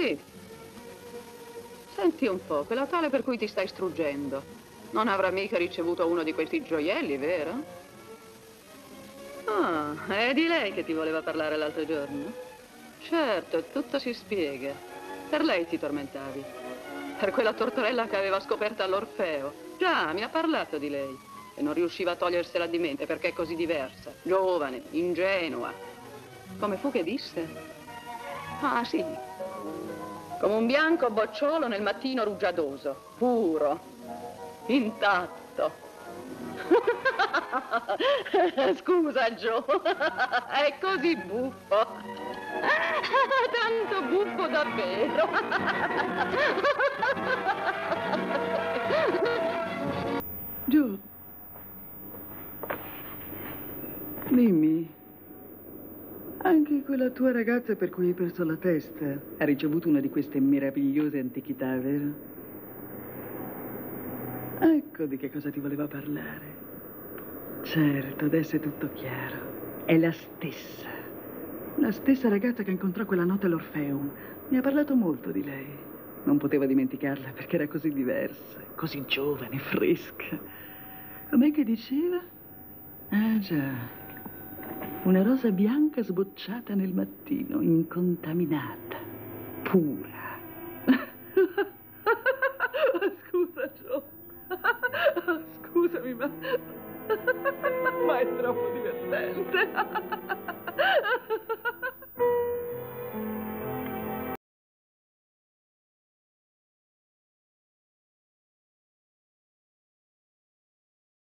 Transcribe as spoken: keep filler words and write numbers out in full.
Sì. Senti un po', quella tale per cui ti stai struggendo non avrà mica ricevuto uno di questi gioielli, vero? Ah, è di lei che ti voleva parlare l'altro giorno? Certo, tutto si spiega. Per lei ti tormentavi. Per quella tortorella che aveva scoperta all'Orfeo. Già, mi ha parlato di lei. E non riusciva a togliersela di mente perché è così diversa. Giovane, ingenua. Come fu che disse? Ah, sì. Come un bianco bocciolo nel mattino rugiadoso. Puro. Intatto. Scusa, Joe. È così buffo. Tanto buffo davvero. Joe, dimmi, anche quella tua ragazza per cui hai perso la testa ha ricevuto una di queste meravigliose antichità, vero? Ecco di che cosa ti voleva parlare. Certo, adesso è tutto chiaro. È la stessa. La stessa ragazza che incontrò quella notte all'Orfeum. Mi ha parlato molto di lei. Non poteva dimenticarla perché era così diversa, così giovane, fresca. Com'è che diceva? Ah già, una rosa bianca sbocciata nel mattino, incontaminata, pura. Scusa, Joe. Scusami, ma... ma è troppo divertente.